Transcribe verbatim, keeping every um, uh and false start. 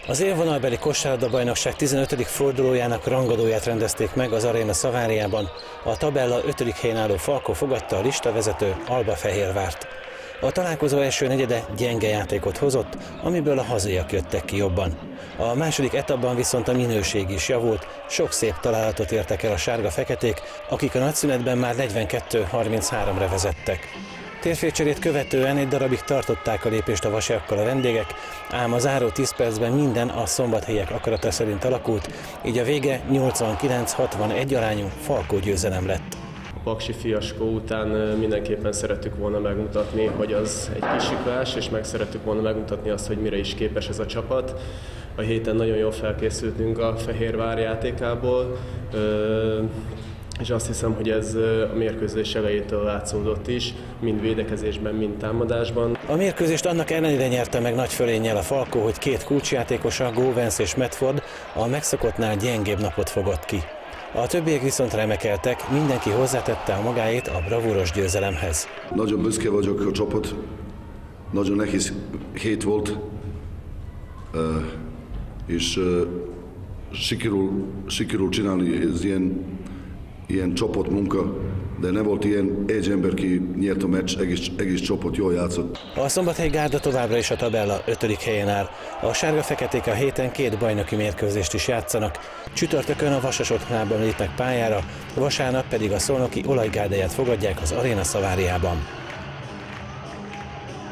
Az élvonalbeli kosárlabda-bajnokság tizenötödik fordulójának rangadóját rendezték meg az Aréna Szaváriában. A tabella ötödik helyen álló Falkó fogadta a listavezető Albafehérvárt. A találkozó első negyede gyenge játékot hozott, amiből a hazaiak jöttek ki jobban. A második etapban viszont a minőség is javult, sok szép találatot értek el a sárga-feketék, akik a nagyszünetben már negyvenkettő harminchárom-ra vezettek. Térfélcserét követően egy darabig tartották a lépést a vasiakkal a vendégek, ám a záró tíz percben minden a szombathelyiek akarata szerint alakult, így a vége nyolcvankilenc hatvanegy arányú Falkó győzelem lett. A paksi fiaskó után mindenképpen szerettük volna megmutatni, hogy az egy kisiklás, és meg szerettük volna megmutatni azt, hogy mire is képes ez a csapat. A héten nagyon jól felkészültünk a Fehérvár játékából, és azt hiszem, hogy ez a mérkőzés elejétől látszódott is, mind védekezésben, mind támadásban. A mérkőzést annak ellenére nyerte meg nagy fölénnyel a Falkó, hogy két kulcsjátékosa, Góvenc és Medford a megszokottnál gyengébb napot fogott ki. A többiek viszont remekeltek, mindenki hozzátette a magáét a bravúros győzelemhez. Nagyon büszke vagyok a csapat, nagyon nehéz hét volt, és sikerül, sikerül csinálni ez ilyen, ilyen csapatmunka, de nem volt ilyen egy ember, ki nyert a meccs, egész, egész csapat jól játszott. A Szombathelyi Gárda továbbra is a tabella ötödik helyen áll. A sárga-feketék a héten két bajnoki mérkőzést is játszanak. Csütörtökön a Vasas otthonában lépnek pályára, vasárnap pedig a szolnoki Olajgárdát fogadják az Aréna Szaváriában.